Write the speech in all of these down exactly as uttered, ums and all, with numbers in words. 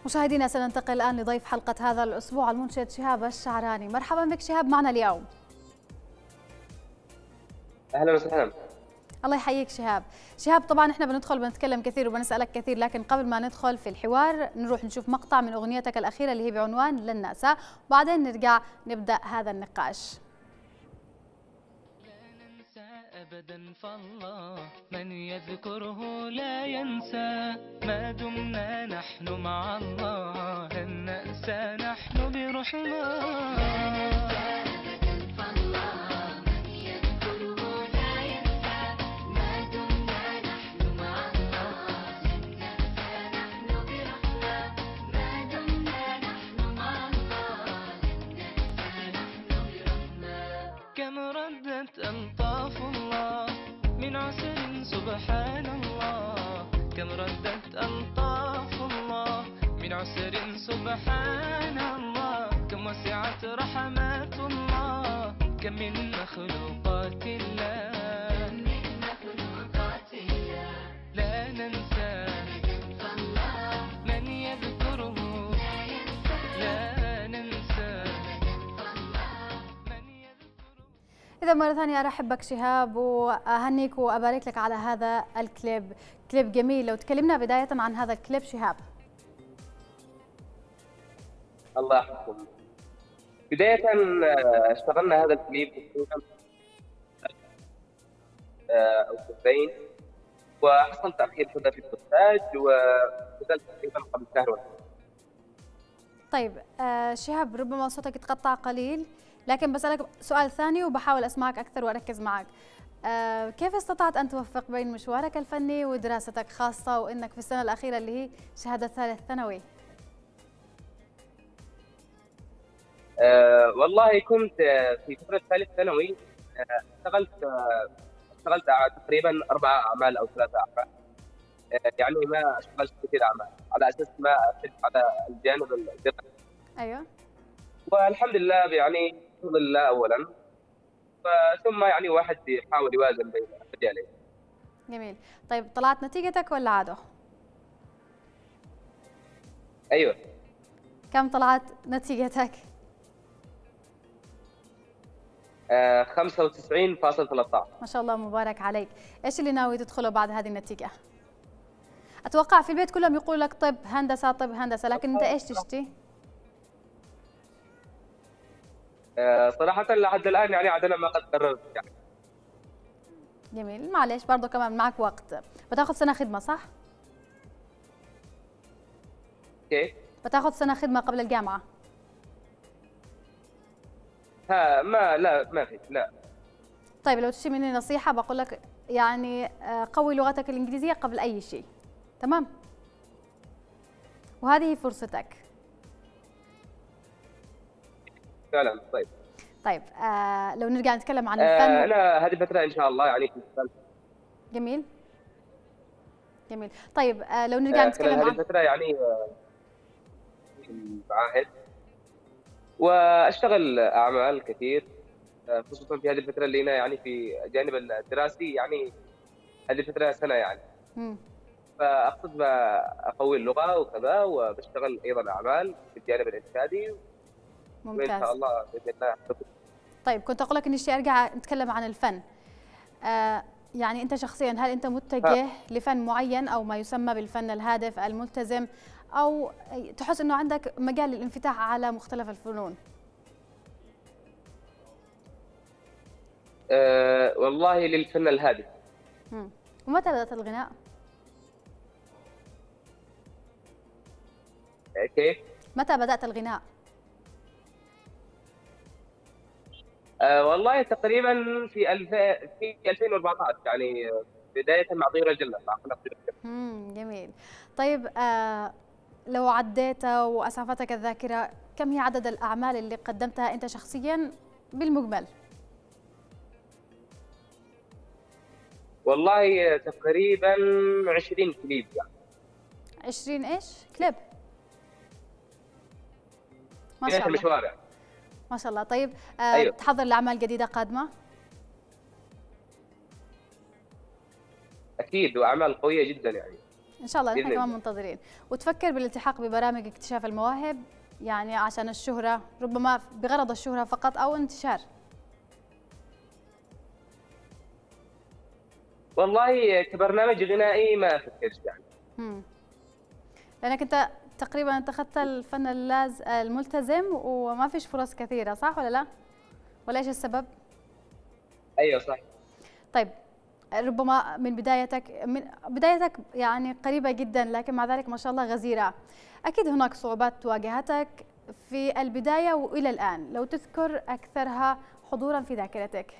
مشاهدينا سننتقل الآن لضيف حلقة هذا الأسبوع المنشد شهاب الشعراني. مرحبا بك شهاب معنا اليوم. اهلا وسهلا. الله يحييك شهاب. شهاب طبعا احنا بندخل بنتكلم كثير وبنسألك كثير، لكن قبل ما ندخل في الحوار نروح نشوف مقطع من أغنيتك الأخيرة اللي هي بعنوان لن نأسى، وبعدين نرجع نبدأ هذا النقاش. أبدا فالله من يذكره لا ينسى، ما دمنا نحن مع الله لن نأسى نحن برحمة. كم ردت ألطاف الله من عسر سبحان الله، كم ردت ألطاف الله من عسر سبحان الله، كم وسعت رحمات الله، كم من مخلوقات الله من مخلوقات الله لا ننسى من يذكره لا ننسى. إذا مرة ثانية أرحب بك شهاب وأهنيك وأبارك لك على هذا الكليب، كليب جميل. لو تكلمنا بداية عن هذا الكليب شهاب. الله يحفظكم. بداية اشتغلنا هذا الكليب تقريبا أو شهرين، وحصل تأخير كذا في الإنتاج ونزلت تقريبا قبل شهر واحد. طيب آه شهاب، ربما صوتك يتقطع قليل، لكن بسألك سؤال ثاني وبحاول أسمعك أكثر وأركز معك. آه كيف استطعت أن توفق بين مشوارك الفني ودراستك، خاصة وإنك في السنة الأخيرة اللي هي شهادة ثالث ثانوي؟ أه والله كنت في فترة ثالث ثانوي اشتغلت أه اشتغلت تقريبا أربع أعمال أو ثلاثة أعمال، أه يعني ما اشتغلت كثير أعمال على أساس ما أشد على الجانب الدراسي. أيوه. والحمد لله يعني بفضل الله أولا، ثم يعني واحد يحاول يوازن بين المجالين. جميل. طيب طلعت نتيجتك ولا عادة؟ أيوه. كم طلعت نتيجتك؟ آه خمسة وتسعين فاصلة ثلاثة عشر. ما شاء الله مبارك عليك. إيش اللي ناوي تدخله بعد هذه النتيجة؟ أتوقع في البيت كلهم يقولوا لك طب هندسة طب هندسة، لكن أنت إيش تشتي؟ آه صراحة لحد الآن يعني عاد أنا ما قد قررت يعني. جميل، معلش برضه كمان معك وقت. بتاخذ سنة خدمة صح؟ كيف؟ بتاخذ سنة خدمة قبل الجامعة؟ ها ما لا ما في لا. طيب لو تشتي مني نصيحة بقول لك يعني قوي لغتك الإنجليزية قبل أي شيء، تمام؟ وهذه فرصتك. فعلا. طيب. طيب آه لو نرجع نتكلم عن آه الفن. أنا هذه الفترة إن شاء الله يعني في الفن. جميل. جميل. طيب آه لو نرجع آه نتكلم هذه عن الفترة يعني آه المعاهد، وأشتغل أعمال كثير، آه خصوصا في هذه الفترة اللي هنا يعني في الجانب الدراسي، يعني هذه الفترة سنة يعني. مم. فأقصد أقوي اللغة وكذا، وبشتغل أيضا أعمال في الجانب الإنشادي. ممتاز. وإن شاء الله بإذن الله. طيب كنت أقول لك إني اشتي أرجع نتكلم عن الفن. آه يعني أنت شخصيا هل أنت متجه لفن معين أو ما يسمى بالفن الهادف الملتزم، أو تحس إنه عندك مجال للانفتاح على مختلف الفنون؟ أه والله للفن الهادف. مم. ومتى بدأت الغناء؟ أه كيف؟ متى بدأت الغناء؟ أه والله تقريبا في الف... في ألفين وأربعة عشر، يعني بداية مع طيور الجنة. امم جميل. طيب آه لو عديت وأسعفتك الذاكرة، كم هي عدد الأعمال اللي قدمتها أنت شخصيا بالمجمل؟ والله تقريبا عشرين كليب يعني. عشرين ايش؟ كليب؟ ما شاء شاء الله. المشوارع. ما شاء الله. طيب آه أيوه. تحضر لأعمال جديدة قادمة؟ أكيد، وأعمال قوية جدا يعني. ان شاء الله نحن بإذن كمان الله. منتظرين. وتفكر بالالتحاق ببرامج اكتشاف المواهب يعني عشان الشهرة، ربما بغرض الشهرة فقط أو انتشار؟ والله كبرنامج غنائي ما أفكرش يعني. مم. لأنك أنت تقريبا اتخذت الفن اللاز الملتزم وما فيش فرص كثيرة، صح ولا لا؟ ولا إيش السبب؟ أيوه صح. طيب ربما من بدايتك من بدايتك يعني قريبة جدا، لكن مع ذلك ما شاء الله غزيرة. أكيد هناك صعوبات واجهتك في البداية وإلى الآن، لو تذكر أكثرها حضورا في ذاكرتك.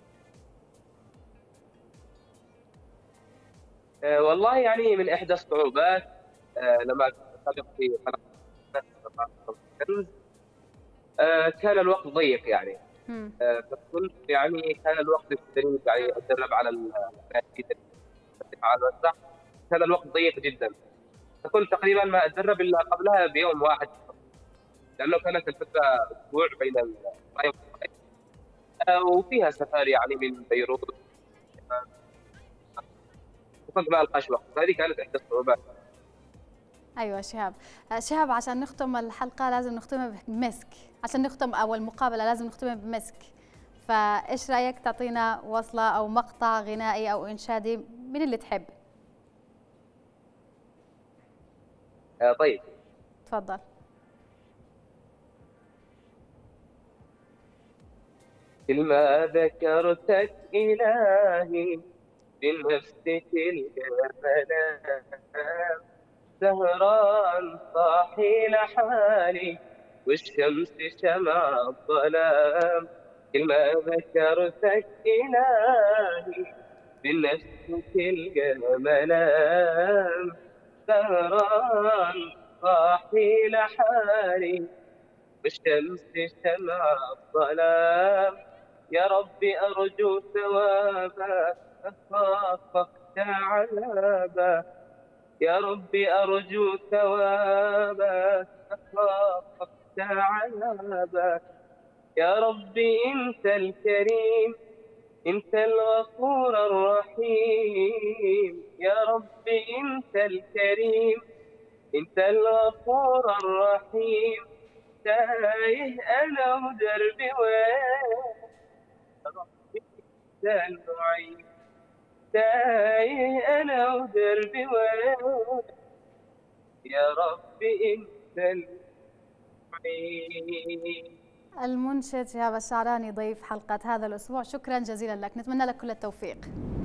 أه والله يعني من إحدى الصعوبات أه لما سبق في قناة كنز أه كان الوقت ضيق يعني. مم. أه فكنت يعني كان الوقت للتدريب يعني أتدرب على الأناشيد على المسرح، كان الوقت ضيق جدا، فكنت تقريبا ما أتدرب إلا قبلها بيوم واحد، لأنه كانت الفترة أسبوع بين الرأي والرأي. أه وفيها سفر يعني من بيروت، وكنت ما ألقاش وقت، هذه كانت إحدى الصعوبات. ايوه شهاب. شهاب عشان نختم الحلقه لازم نختمها بمسك، عشان نختم او المقابله لازم نختمها بمسك، فايش رايك تعطينا وصله او مقطع غنائي او انشادي من اللي تحب؟ آه طيب. تفضل. كل ما ذكرتك إلهي بالنفس تلقى منام، سهران صاحي لحالي والشمس شمع الظلام. كل ما ذكرتك إلهي بالنفس تلقى منام، سهران صاحي لحالي والشمس شمع الظلام. يا ربي أرجو ثوابا أخاف عذابا، يا ربي أرجو ثوابا أخاف عذابا. يا ربي أنت الكريم أنت الغفور الرحيم، يا ربي أنت الكريم أنت الغفور الرحيم. تايه أنا ودربي وين ربي أنت المعين، تايه أنا ودربي وين يا ربي أنت المعين. المنشد شهاب الشعراني ضيف حلقة هذا الأسبوع، شكرا جزيلا لك، نتمنى لك كل التوفيق.